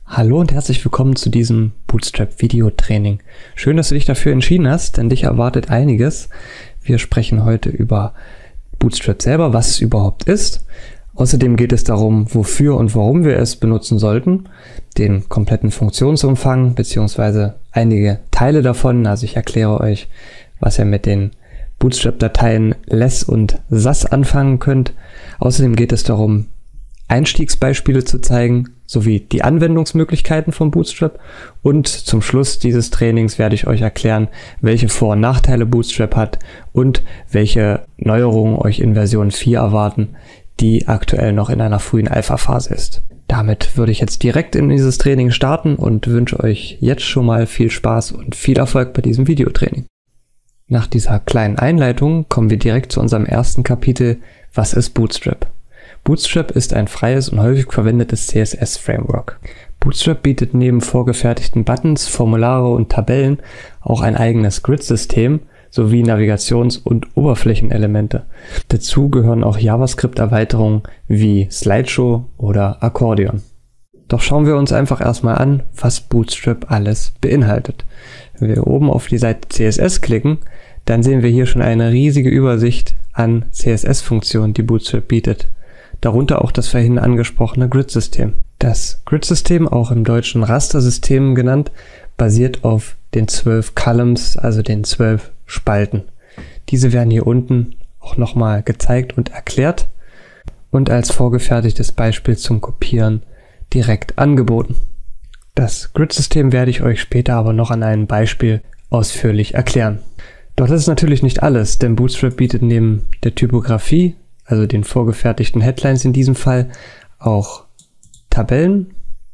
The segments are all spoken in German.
Hallo und herzlich willkommen zu diesem Bootstrap-Videotraining. Schön, dass du dich dafür entschieden hast, denn dich erwartet einiges. Wir sprechen heute über Bootstrap selber, was es überhaupt ist. Außerdem geht es darum, wofür und warum wir es benutzen sollten, den kompletten Funktionsumfang bzw. einige Teile davon. Also ich erkläre euch, was ihr mit den Bootstrap-Dateien less und sas anfangen könnt. Außerdem geht es darum, Einstiegsbeispiele zu zeigen, sowie die Anwendungsmöglichkeiten von Bootstrap. Und zum Schluss dieses Trainings werde ich euch erklären, welche Vor- und Nachteile Bootstrap hat und welche Neuerungen euch in Version 4 erwarten, die aktuell noch in einer frühen Alpha-Phase ist. Damit würde ich jetzt direkt in dieses Training starten und wünsche euch jetzt schon mal viel Spaß und viel Erfolg bei diesem Videotraining. Nach dieser kleinen Einleitung kommen wir direkt zu unserem ersten Kapitel: Was ist Bootstrap? Bootstrap ist ein freies und häufig verwendetes CSS-Framework. Bootstrap bietet neben vorgefertigten Buttons, Formulare und Tabellen auch ein eigenes Grid-System sowie Navigations- und Oberflächenelemente. Dazu gehören auch JavaScript-Erweiterungen wie Slideshow oder Akkordeon. Doch schauen wir uns einfach erstmal an, was Bootstrap alles beinhaltet. Wenn wir oben auf die Seite CSS klicken, dann sehen wir hier schon eine riesige Übersicht an CSS-Funktionen, die Bootstrap bietet. Darunter auch das vorhin angesprochene Grid-System. Das Grid-System, auch im Deutschen Rastersystem genannt, basiert auf den 12 Columns, also den 12 Spalten. Diese werden hier unten auch nochmal gezeigt und erklärt und als vorgefertigtes Beispiel zum Kopieren direkt angeboten. Das Grid-System werde ich euch später aber noch an einem Beispiel ausführlich erklären. Doch das ist natürlich nicht alles, denn Bootstrap bietet neben der Typografie, also den vorgefertigten Headlines in diesem Fall, auch Tabellen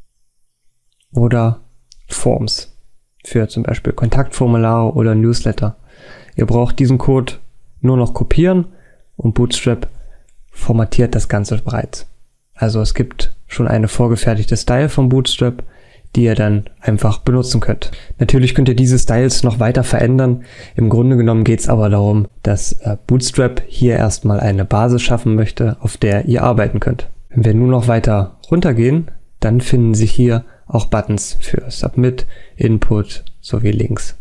oder Forms für zum Beispiel Kontaktformulare oder Newsletter. Ihr braucht diesen Code nur noch kopieren und Bootstrap formatiert das Ganze bereits. Also es gibt schon eine vorgefertigte Style von Bootstrap, die ihr dann einfach benutzen könnt. Natürlich könnt ihr diese Styles noch weiter verändern. Im Grunde genommen geht es aber darum, dass Bootstrap hier erstmal eine Basis schaffen möchte, auf der ihr arbeiten könnt. Wenn wir nun noch weiter runtergehen, dann finden sich hier auch Buttons für Submit, Input sowie Links.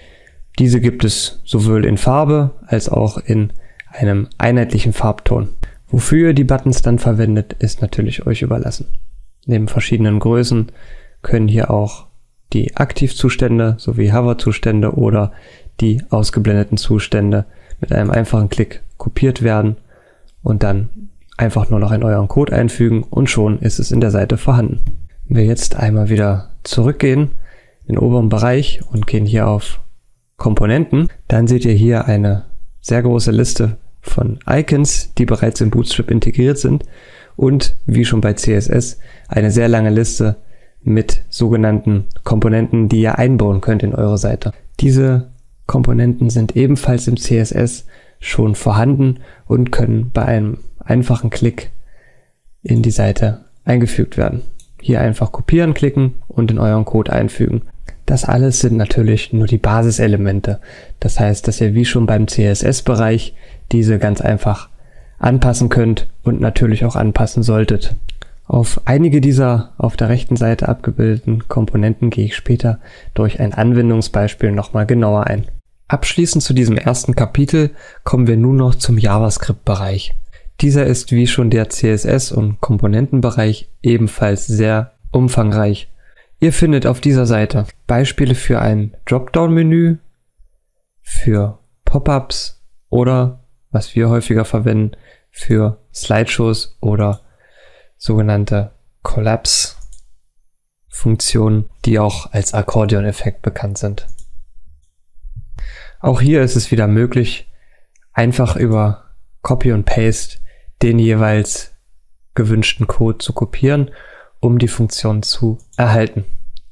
Diese gibt es sowohl in Farbe als auch in einem einheitlichen Farbton. Wofür ihr die Buttons dann verwendet, ist natürlich euch überlassen. Neben verschiedenen Größen können hier auch die Aktivzustände sowie Hover-Zustände oder die ausgeblendeten Zustände mit einem einfachen Klick kopiert werden und dann einfach nur noch in euren Code einfügen und schon ist es in der Seite vorhanden. Wenn wir jetzt einmal wieder zurückgehen in den oberen Bereich und gehen hier auf Komponenten, dann seht ihr hier eine sehr große Liste von Icons, die bereits in Bootstrap integriert sind und wie schon bei CSS eine sehr lange Liste mit sogenannten Komponenten, die ihr einbauen könnt in eure Seite. Diese Komponenten sind ebenfalls im CSS schon vorhanden und können bei einem einfachen Klick in die Seite eingefügt werden. Hier einfach kopieren klicken und in euren Code einfügen. Das alles sind natürlich nur die Basiselemente. Das heißt, dass ihr wie schon beim CSS-Bereich diese ganz einfach anpassen könnt und natürlich auch anpassen solltet. Auf einige dieser auf der rechten Seite abgebildeten Komponenten gehe ich später durch ein Anwendungsbeispiel nochmal genauer ein. Abschließend zu diesem ersten Kapitel kommen wir nun noch zum JavaScript-Bereich. Dieser ist wie schon der CSS- und Komponentenbereich ebenfalls sehr umfangreich. Ihr findet auf dieser Seite Beispiele für ein Dropdown-Menü, für Pop-ups oder, was wir häufiger verwenden, für Slideshows oder sogenannte Collapse-Funktionen, die auch als Akkordeon-Effekt bekannt sind. Auch hier ist es wieder möglich, einfach über Copy und Paste den jeweils gewünschten Code zu kopieren, um die Funktion zu erhalten.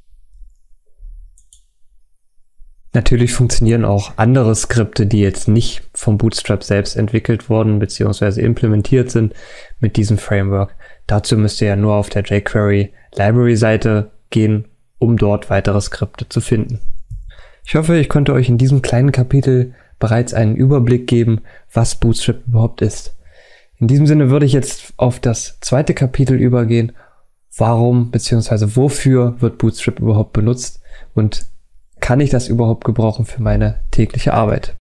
Natürlich funktionieren auch andere Skripte, die jetzt nicht vom Bootstrap selbst entwickelt wurden bzw. implementiert sind mit diesem Framework. Dazu müsst ihr ja nur auf der jQuery Library Seite gehen, um dort weitere Skripte zu finden. Ich hoffe, ich konnte euch in diesem kleinen Kapitel bereits einen Überblick geben, was Bootstrap überhaupt ist. In diesem Sinne würde ich jetzt auf das zweite Kapitel übergehen, warum bzw. wofür wird Bootstrap überhaupt benutzt und kann ich das überhaupt gebrauchen für meine tägliche Arbeit?